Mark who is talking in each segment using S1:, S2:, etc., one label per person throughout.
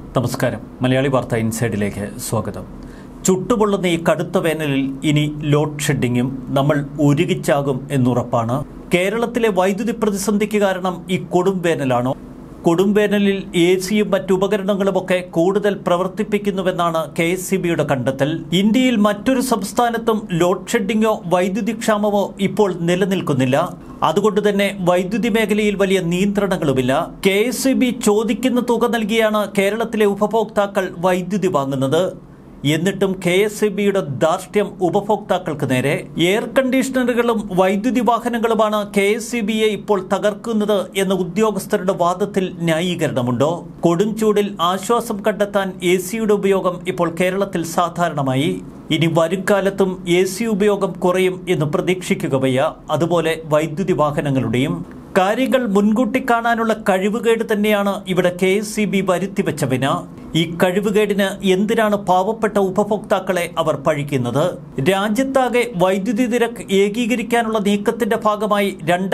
S1: നമസ്കാരം. മലയാളി വാർത്ത ഇൻസൈഡിലേക്ക് സ്വാഗതം. ചുട്ടുപൊള്ളുന്ന ഈ കടുത്ത വേനലിൽ ഇനി ലോഡ് ഷെഡിങ്ങും നമ്മൾ ഉരുകിച്ചാകും എന്നുറപ്പാണ്. കേരളത്തിലെ വൈദ്യുതി പ്രതിസന്ധിക്ക് കാരണം ഈ കൊടും വേനലാണോ? കൊടും വേനലിൽ എസിയും മറ്റു ഉപകരണങ്ങളുമൊക്കെ കൂടുതൽ പ്രവർത്തിപ്പിക്കുന്നുവെന്നാണ് KSEBയുടെ കണ്ടെത്തൽ. ഇന്ത്യയിൽ മറ്റൊരു സംസ്ഥാനത്തും ലോഡ് ഷെഡിങ്ങോ വൈദ്യുതി ക്ഷാമമോ ഇപ്പോൾ നിലനിൽക്കുന്നില്ല. അതുകൊണ്ട് തന്നെ വൈദ്യുതി മേഖലയിൽ വലിയ നിയന്ത്രണങ്ങളുമില്ല. KSEB ചോദിക്കുന്ന തുക നൽകിയാണ് കേരളത്തിലെ ഉപഭോക്താക്കൾ വൈദ്യുതി വാങ്ങുന്നത്. എന്നിട്ടും KSEBയുടെ ധാർഷ്ട്യം ഉപഭോക്താക്കൾക്ക് നേരെ. എയർ കണ്ടീഷണറുകളും വൈദ്യുതി വാഹനങ്ങളുമാണ് KSEBയെ ഇപ്പോൾ തകർക്കുന്നത് എന്ന ഉദ്യോഗസ്ഥരുടെ വാദത്തിൽ ന്യായീകരണമുണ്ടോ? കൊടും ചൂടിൽ ആശ്വാസം കണ്ടെത്താൻ ACയുടെ ഉപയോഗം ഇപ്പോൾ കേരളത്തിൽ സാധാരണമായി. ഇനി വരും കാലത്തും AC ഉപയോഗം കുറയും എന്ന് പ്രതീക്ഷിക്കുക വയ്യ. അതുപോലെ വൈദ്യുതി വാഹനങ്ങളുടെയും കാര്യങ്ങൾ മുൻകൂട്ടി കാണാനുള്ള കഴിവുകേട് തന്നെയാണ് ഇവിടെ KSEB വരുത്തിവെച്ച വിന. ഈ കഴിവുകേടിന് എന്തിനാണ് പാവപ്പെട്ട ഉപഭോക്താക്കളെ അവർ പഴിക്കുന്നത്? രാജ്യത്താകെ വൈദ്യുതി നിരക്ക് ഏകീകരിക്കാനുള്ള നീക്കത്തിന്റെ ഭാഗമായി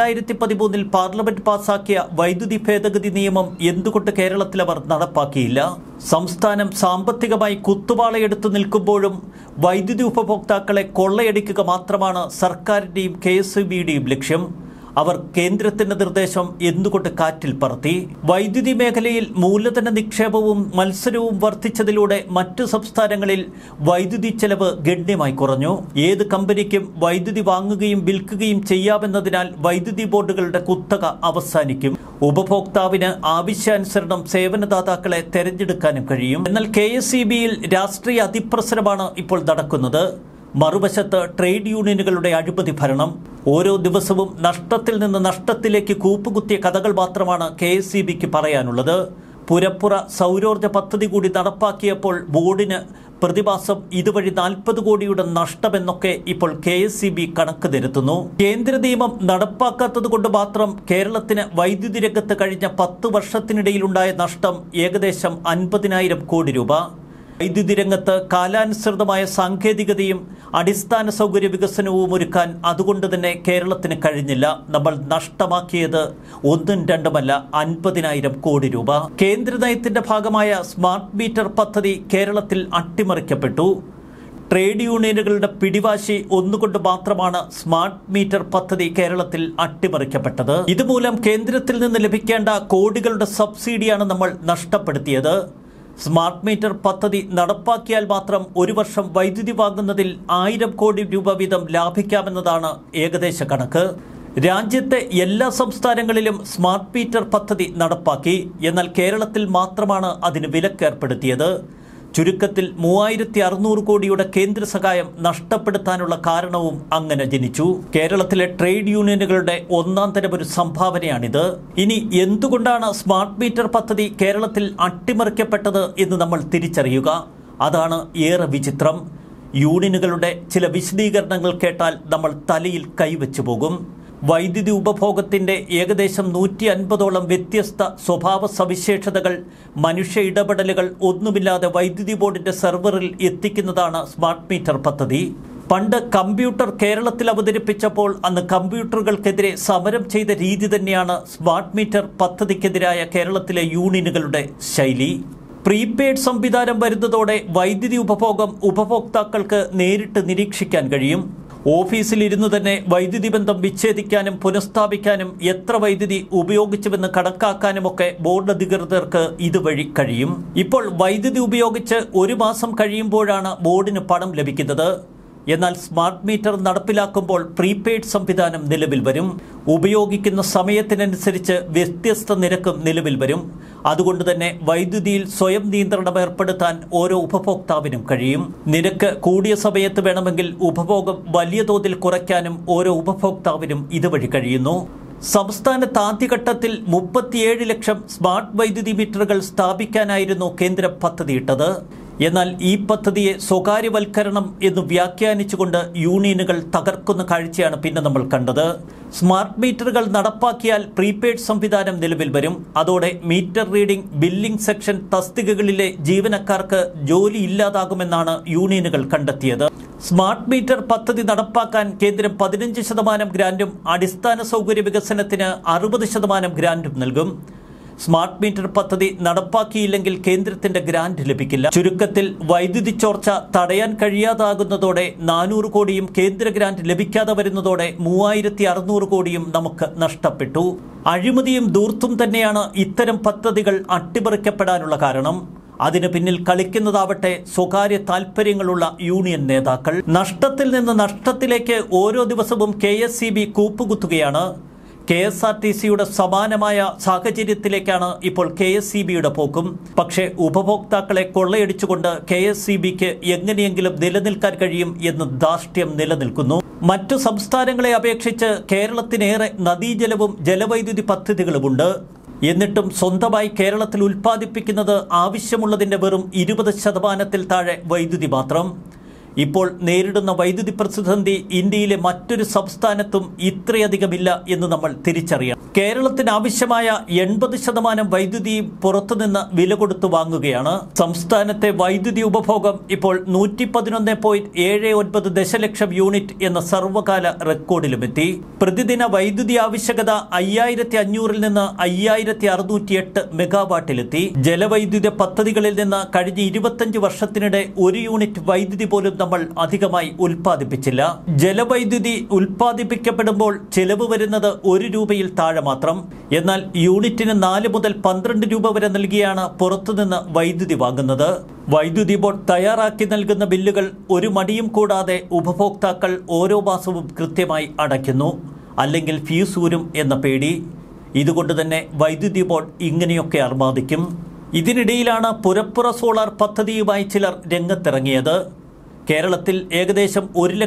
S1: 2013 പാർലമെന്റ് പാസാക്കിയ വൈദ്യുതി ഭേദഗതി നിയമം എന്തുകൊണ്ട് കേരളത്തിൽ അവർ നടപ്പാക്കിയില്ല? സംസ്ഥാനം സാമ്പത്തികമായി കുത്തുവാളയെടുത്തു നിൽക്കുമ്പോഴും വൈദ്യുതി ഉപഭോക്താക്കളെ കൊള്ളയടിക്കുക മാത്രമാണ് സർക്കാരിന്റെയും KSEBയുടെയും ലക്ഷ്യം. അവർ കേന്ദ്രത്തിന്റെ നിർദ്ദേശം എന്തുകൊണ്ട് കാറ്റിൽ പറത്തി? വൈദ്യുതി മേഖലയിൽ മൂലധന നിക്ഷേപവും മത്സരവും വർദ്ധിച്ചതിലൂടെ മറ്റു സംസ്ഥാനങ്ങളിൽ വൈദ്യുതി ചെലവ് ഗണ്യമായി കുറഞ്ഞു. ഏത് കമ്പനിക്കും വൈദ്യുതി വാങ്ങുകയും വിൽക്കുകയും ചെയ്യാമെന്നതിനാൽ വൈദ്യുതി ബോർഡുകളുടെ കുത്തക അവസാനിക്കും. ഉപഭോക്താവിന് ആവശ്യാനുസരണം സേവനദാതാക്കളെ തെരഞ്ഞെടുക്കാനും കഴിയും. എന്നാൽ KSEBയിൽ രാഷ്ട്രീയ അതിപ്രസരമാണ് ഇപ്പോൾ നടക്കുന്നത്. മറുവശത്ത് ട്രേഡ് യൂണിയനുകളുടെ അഴിമതി ഭരണം. ഓരോ ദിവസവും നഷ്ടത്തിൽ നിന്ന് നഷ്ടത്തിലേക്ക് കൂപ്പുകുത്തിയ കഥകൾ മാത്രമാണ് KSEBക്ക് പറയാനുള്ളത്. പുരപ്പുറ സൗരോർജ്ജ പദ്ധതി കൂടി നടപ്പാക്കിയപ്പോൾ ബോർഡിന് പ്രതിമാസം ഇതുവഴി 40 കോടിയുടെ നഷ്ടമെന്നൊക്കെ ഇപ്പോൾ KSEB കണക്ക് നിരത്തുന്നു. കേന്ദ്ര നിയമം നടപ്പാക്കാത്തതുകൊണ്ട് മാത്രം കേരളത്തിന് വൈദ്യുതി രംഗത്ത് കഴിഞ്ഞ 10 വർഷത്തിനിടയിലുണ്ടായ നഷ്ടം ഏകദേശം 50,000 കോടി രൂപ. വൈദ്യുതി രംഗത്ത് കാലാനുസൃതമായ സാങ്കേതികതയും അടിസ്ഥാന സൗകര്യ വികസനവും ഒരുക്കാൻ അതുകൊണ്ട് തന്നെ കേരളത്തിന് കഴിഞ്ഞില്ല. നമ്മൾ നഷ്ടമാക്കിയത് 1-2 50,000 കോടി രൂപ. കേന്ദ്ര നയത്തിന്റെ ഭാഗമായ സ്മാർട്ട് മീറ്റർ പദ്ധതി കേരളത്തിൽ അട്ടിമറിക്കപ്പെട്ടു. ട്രേഡ് യൂണിയനുകളുടെ പിടിവാശി ഒന്നുകൊണ്ട് മാത്രമാണ് സ്മാർട്ട് മീറ്റർ പദ്ധതി കേരളത്തിൽ അട്ടിമറിക്കപ്പെട്ടത്. ഇതുമൂലം കേന്ദ്രത്തിൽ നിന്ന് ലഭിക്കേണ്ട കോടികളുടെ സബ്സിഡിയാണ് നമ്മൾ നഷ്ടപ്പെടുത്തിയത്. സ്മാർട്ട് മീറ്റർ പദ്ധതി നടപ്പാക്കിയാൽ മാത്രം ഒരു വർഷം വൈദ്യുതി വാങ്ങുന്നതിൽ 1000 കോടി രൂപ വീതം ലാഭിക്കാമെന്നതാണ് ഏകദേശ കണക്ക്. രാജ്യത്തെ എല്ലാ സംസ്ഥാനങ്ങളിലും സ്മാർട്ട് മീറ്റർ പദ്ധതി നടപ്പാക്കി. എന്നാൽ കേരളത്തിൽ മാത്രമാണ് അതിന് വിലക്കേർപ്പെടുത്തിയത്. ചുരുക്കത്തിൽ 3600 കോടിയുടെ കേന്ദ്ര സഹായം നഷ്ടപ്പെടുത്താനുള്ള കാരണവും അങ്ങനെ ജനിച്ചു. കേരളത്തിലെ ട്രേഡ് യൂണിയനുകളുടെ ഒന്നാം തരം ഒരു സംഭാവനയാണിത്. ഇനി എന്തുകൊണ്ടാണ് സ്മാർട്ട് മീറ്റർ പദ്ധതി കേരളത്തിൽ അട്ടിമറിക്കപ്പെട്ടത് എന്ന് നമ്മൾ തിരിച്ചറിയുക. അതാണ് ഏറെ വിചിത്രം. യൂണിയനുകളുടെ ചില വിശദീകരണങ്ങൾ കേട്ടാൽ നമ്മൾ തലയിൽ കൈവച്ചു പോകും. വൈദ്യുതി ഉപഭോഗത്തിന്റെ ഏകദേശം 150ഓളം വ്യത്യസ്ത സ്വഭാവ സവിശേഷതകൾ, മനുഷ്യ ഇടപെടലുകൾ ഒന്നുമില്ലാതെ വൈദ്യുതി ബോർഡിന്റെ സെർവറിൽ എത്തിക്കുന്നതാണ് സ്മാർട്ട് മീറ്റർ പദ്ധതി. പണ്ട് കമ്പ്യൂട്ടർ കേരളത്തിൽ അവതരിപ്പിച്ചപ്പോൾ അന്ന് കമ്പ്യൂട്ടറുകൾക്കെതിരെ സമരം ചെയ്ത രീതി തന്നെയാണ് സ്മാർട്ട് മീറ്റർ പദ്ധതിക്കെതിരായ കേരളത്തിലെ യൂണിയനുകളുടെ ശൈലി. പ്രീപെയ്ഡ് സംവിധാനം വരുന്നതോടെ വൈദ്യുതി ഉപഭോഗം ഉപഭോക്താക്കൾക്ക് നേരിട്ട് നിരീക്ഷിക്കാൻ കഴിയും. ഓഫീസിലിരുന്നു തന്നെ വൈദ്യുതി ബന്ധം വിച്ഛേദിക്കാനും പുനഃസ്ഥാപിക്കാനും എത്ര വൈദ്യുതി ഉപയോഗിച്ചുവെന്ന് കണക്കാക്കാനുമൊക്കെ ബോർഡ് അധികൃതർക്ക് ഇതുവഴി കഴിയും. ഇപ്പോൾ വൈദ്യുതി ഉപയോഗിച്ച് 1 മാസം കഴിയുമ്പോഴാണ് ബോർഡിന് പണം ലഭിക്കുന്നത്. എന്നാൽ സ്മാർട്ട് മീറ്റർ നടപ്പിലാക്കുമ്പോൾ പ്രീപെയ്ഡ് സംവിധാനം നിലവിൽ വരും. ഉപയോഗിക്കുന്ന സമയത്തിനനുസരിച്ച് വ്യത്യസ്ത നിരക്കും നിലവിൽ വരും. അതുകൊണ്ട് തന്നെ വൈദ്യുതിയിൽ സ്വയം നിയന്ത്രണം ഏർപ്പെടുത്താൻ ഓരോ ഉപഭോക്താവിനും കഴിയും. നിരക്ക് കൂടിയ സമയത്ത് വേണമെങ്കിൽ ഉപഭോഗം വലിയ തോതിൽ കുറയ്ക്കാനും ഓരോ ഉപഭോക്താവിനും ഇതുവഴി കഴിയുന്നു. സംസ്ഥാനത്ത് ആദ്യഘട്ടത്തിൽ 37 ലക്ഷം സ്മാർട്ട് വൈദ്യുതി മീറ്ററുകൾ സ്ഥാപിക്കാനായിരുന്നു കേന്ദ്രം പദ്ധതിയിട്ടത്. എന്നാൽ ഈ പദ്ധതിയെ സ്വകാര്യവൽക്കരണം എന്ന് വ്യാഖ്യാനിച്ചുകൊണ്ട് യൂണിയനുകൾ തകർക്കുന്ന കാഴ്ചയാണ് പിന്നെ നമ്മൾ കണ്ടത്. സ്മാർട്ട് മീറ്ററുകൾ നടപ്പാക്കിയാൽ പ്രീപെയ്ഡ് സംവിധാനം നിലവിൽ വരും. അതോടെ മീറ്റർ റീഡിംഗ്, ബില്ലിംഗ് സെക്ഷൻ തസ്തികകളിലെ ജീവനക്കാർക്ക് ജോലി ഇല്ലാതാകുമെന്നാണ് യൂണിയനുകൾ കണ്ടെത്തിയത്. സ്മാർട്ട് മീറ്റർ പദ്ധതി നടപ്പാക്കാൻ കേന്ദ്രം 15% ഗ്രാന്റും അടിസ്ഥാന സൗകര്യ വികസനത്തിന് 60% ഗ്രാന്റും നൽകും. സ്മാർട്ട് മീറ്റർ പദ്ധതി നടപ്പാക്കിയില്ലെങ്കിൽ കേന്ദ്രത്തിന്റെ ഗ്രാന്റ് ലഭിക്കില്ല. ചുരുക്കത്തിൽ വൈദ്യുതി ചോർച്ച തടയാൻ കഴിയാതാകുന്നതോടെ 400 കോടിയും കേന്ദ്ര ഗ്രാന്റ് ലഭിക്കാതെ വരുന്നതോടെ 3600 കോടിയും നമുക്ക് നഷ്ടപ്പെട്ടു. അഴിമതിയും ധൂർത്തും തന്നെയാണ് ഇത്തരം പദ്ധതികൾ അട്ടിമറിക്കപ്പെടാനുള്ള കാരണം. അതിന് പിന്നിൽ കളിക്കുന്നതാവട്ടെ സ്വകാര്യ താൽപര്യങ്ങളുള്ള യൂണിയൻ നേതാക്കൾ. നഷ്ടത്തിൽ നിന്ന് നഷ്ടത്തിലേക്ക് ഓരോ ദിവസവും KSEB കൂപ്പുകുത്തുകയാണ്. KSRTCയുടെ സമാനമായ സാഹചര്യത്തിലേക്കാണ് ഇപ്പോൾ KSEBയുടെ പോക്കും. പക്ഷേ ഉപഭോക്താക്കളെ കൊള്ളയടിച്ചുകൊണ്ട് KSEBക്ക് എങ്ങനെയെങ്കിലും നിലനിൽക്കാൻ കഴിയും എന്ന് ധാർഷ്ട്യം നിലനിൽക്കുന്നു. മറ്റു സംസ്ഥാനങ്ങളെ അപേക്ഷിച്ച് കേരളത്തിനേറെ നദീജലവും ജലവൈദ്യുതി പദ്ധതികളുമുണ്ട്. എന്നിട്ടും സ്വന്തമായി കേരളത്തിൽ ഉൽപ്പാദിപ്പിക്കുന്നത് ആവശ്യമുള്ളതിൻ്റെ വെറും 20% താഴെ വൈദ്യുതി മാത്രം. ഇപ്പോൾ നേരിടുന്ന വൈദ്യുതി പ്രതിസന്ധി ഇന്ത്യയിലെ മറ്റൊരു സംസ്ഥാനത്തും ഇത്രയധികമില്ല എന്ന് നമ്മൾ തിരിച്ചറിയണം. കേരളത്തിന് ആവശ്യമായ 80% വൈദ്യുതിയും പുറത്തുനിന്ന് വില കൊടുത്തു വാങ്ങുകയാണ്. സംസ്ഥാനത്തെ വൈദ്യുതി ഉപഭോഗം ഇപ്പോൾ 111.79 ദശലക്ഷം യൂണിറ്റ് എന്ന സർവകാല റെക്കോർഡിലുമെത്തി. പ്രതിദിന വൈദ്യുതി ആവശ്യകത 5500-ൽ നിന്ന് 5608 മെഗാവാട്ടിലെത്തി. ജലവൈദ്യുത പദ്ധതികളിൽ നിന്ന് കഴിഞ്ഞ 25 വർഷത്തിനിടെ 1 യൂണിറ്റ് വൈദ്യുതി പോലും നമ്മൾ അധികമായി ഉൽപ്പാദിപ്പിച്ചില്ല. ജലവൈദ്യുതി ഉൽപ്പാദിപ്പിക്കപ്പെടുമ്പോൾ ചെലവ് വരുന്നത് 1 രൂപയിൽ താഴെ മാത്രം. എന്നാൽ യൂണിറ്റിന് 4 മുതൽ 12 രൂപ വരെ നൽകിയാണ് പുറത്തുനിന്ന് വൈദ്യുതി വാങ്ങുന്നത്. വൈദ്യുതി ബോർഡ് തയ്യാറാക്കി നൽകുന്ന ബില്ലുകൾ ഒരു മടിയും കൂടാതെ ഉപഭോക്താക്കൾ ഓരോ മാസവും കൃത്യമായി അടയ്ക്കുന്നു. അല്ലെങ്കിൽ ഫീസ് ഊരും എന്ന പേടി. ഇതുകൊണ്ട് തന്നെ വൈദ്യുതി ബോർഡ് ഇങ്ങനെയൊക്കെ അർമാദിക്കും. ഇതിനിടയിലാണ് പുരപ്പുറ സോളാർ പദ്ധതിയുമായി ചിലർ രംഗത്തിറങ്ങിയത്. കേരളത്തിൽ ഏകദേശം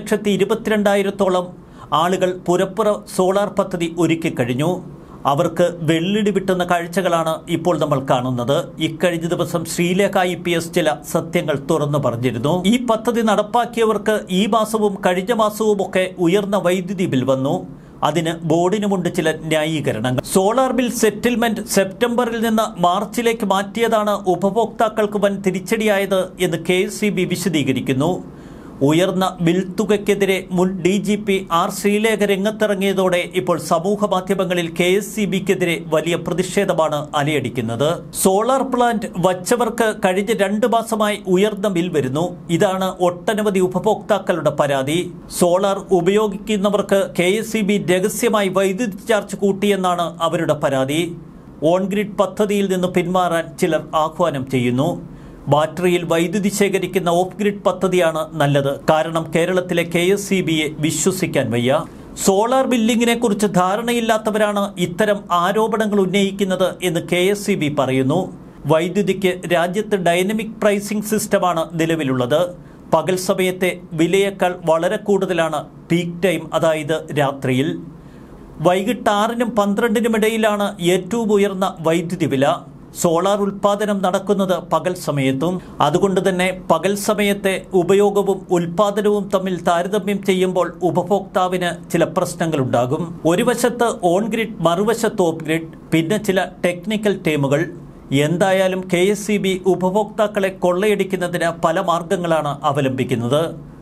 S1: 1,22,000-ഓളം ആളുകൾ പുരപ്പുറ സോളാർ പദ്ധതി ഒരുക്കിക്കഴിഞ്ഞു. അവർക്ക് വെള്ളിടി വിട്ടുന്ന കാഴ്ചകളാണ് ഇപ്പോൾ നമ്മൾ കാണുന്നത്. ഇക്കഴിഞ്ഞ ദിവസം ശ്രീലേഖ IPS ചില സത്യങ്ങൾ തുറന്നു പറഞ്ഞിരുന്നു. ഈ പദ്ധതി നടപ്പാക്കിയവർക്ക് ഈ മാസവും കഴിഞ്ഞ മാസവുമൊക്കെ ഉയർന്ന വൈദ്യുതി ബിൽ വന്നു. അതിന് ബോർഡിനുമുണ്ട് ചില ന്യായീകരണങ്ങൾ. സോളാർ ബിൽ സെറ്റിൽമെന്റ് സെപ്റ്റംബറിൽ നിന്ന് മാർച്ചിലേക്ക് മാറ്റിയതാണ് ഉപഭോക്താക്കൾക്ക് വൻ തിരിച്ചടിയായത് എന്ന് KSEB വിശദീകരിക്കുന്നു. ഉയർന്ന ബിൽ തുകയ്ക്കെതിരെ മുൻ DGP R ശ്രീലേഖ രംഗത്തിറങ്ങിയതോടെ ഇപ്പോൾ സമൂഹ മാധ്യമങ്ങളിൽ KSEBക്കെതിരെ വലിയ പ്രതിഷേധമാണ് അലയടിക്കുന്നത്. സോളാർ പ്ലാന്റ് വച്ചവർക്ക് കഴിഞ്ഞ 2 മാസമായി ഉയർന്ന ബിൽ വരുന്നു. ഇതാണ് ഒട്ടനവധി ഉപഭോക്താക്കളുടെ പരാതി. സോളാർ ഉപയോഗിക്കുന്നവർക്ക് KSEB രഹസ്യമായി വൈദ്യുതി ചാർജ് കൂട്ടിയെന്നാണ് അവരുടെ പരാതി. ഓൺ ഗ്രിഡ് പദ്ധതിയിൽ നിന്ന് പിന്മാറാൻ ചിലർ ആഹ്വാനം ചെയ്യുന്നു. ബാറ്ററിയിൽ വൈദ്യുതി ശേഖരിക്കുന്ന ഓഫ് ഗ്രിഡ് പദ്ധതിയാണ് നല്ലത്. കാരണം കേരളത്തിലെ KSEBയെ വിശ്വസിക്കാൻ വയ്യ. സോളാർ ബില്ലിങ്ങിനെ കുറിച്ച് ധാരണയില്ലാത്തവരാണ് ഇത്തരം ആരോപണങ്ങൾ ഉന്നയിക്കുന്നത് എന്ന് KSEB പറയുന്നു. വൈദ്യുതിക്ക് രാജ്യത്ത് ഡൈനമിക് പ്രൈസിംഗ് സിസ്റ്റമാണ് നിലവിലുള്ളത്. പകൽ സമയത്തെ വിലയേക്കാൾ വളരെ കൂടുതലാണ് പീക്ക് ടൈം, അതായത് രാത്രിയിൽ. വൈകിട്ട് 6-നും 12-നും ഇടയിലാണ് ഏറ്റവും ഉയർന്ന വൈദ്യുതി വില. സോളാർ ഉൽപ്പാദനം നടക്കുന്നത് പകൽ സമയത്തും. അതുകൊണ്ട് തന്നെ പകൽ സമയത്തെ ഉപയോഗവും ഉൽപ്പാദനവും തമ്മിൽ താരതമ്യം ചെയ്യുമ്പോൾ ഉപഭോക്താവിന് ചില പ്രശ്നങ്ങളുണ്ടാകും. ഒരു വശത്ത് ഓൺ ഗ്രിഡ്, മറുവശത്ത് ഓഫ് ഗ്രിഡ്, പിന്നെ ചില ടെക്നിക്കൽ ടേമുകൾ. എന്തായാലും KSEB ഉപഭോക്താക്കളെ കൊള്ളയടിക്കുന്നതിന് പല മാർഗങ്ങളാണ് അവലംബിക്കുന്നത്.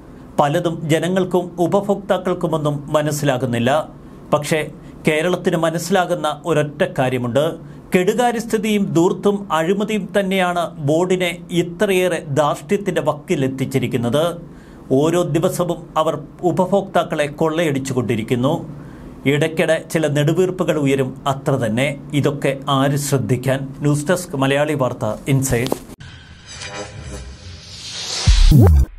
S1: പലതും ജനങ്ങൾക്കും ഉപഭോക്താക്കൾക്കുമൊന്നും മനസ്സിലാകുന്നില്ല. പക്ഷേ കേരളത്തിന് മനസ്സിലാകുന്ന ഒരൊറ്റ കാര്യമുണ്ട്. കെടുകാര്യസ്ഥിതിയും ധൂർത്തും അഴിമതിയും തന്നെയാണ് ബോർഡിനെ ഇത്രയേറെ ധാർഷ്ട്യത്തിൻ്റെ വക്കിലെത്തിച്ചിരിക്കുന്നത്. ഓരോ ദിവസവും അവർ ഉപഭോക്താക്കളെ കൊള്ളയടിച്ചുകൊണ്ടിരിക്കുന്നു. ഇടയ്ക്കിടെ ചില നെടുവീർപ്പുകൾ ഉയരും, അത്ര തന്നെ. ഇതൊക്കെ ആര് ശ്രദ്ധിക്കാൻ? ന്യൂസ് ഡെസ്ക് മലയാളി വാർത്ത ഇൻസൈഡ്.